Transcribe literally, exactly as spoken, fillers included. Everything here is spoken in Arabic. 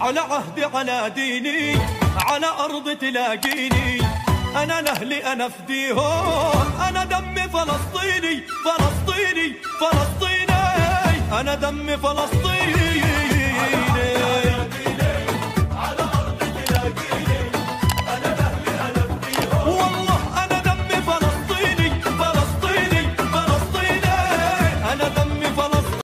على عهدي على ديني على أرض تلاقيني، أنا لأهلي أنا فديهم، أنا دمي فلسطيني فلسطيني فلسطيني، أنا دمي فلسطيني.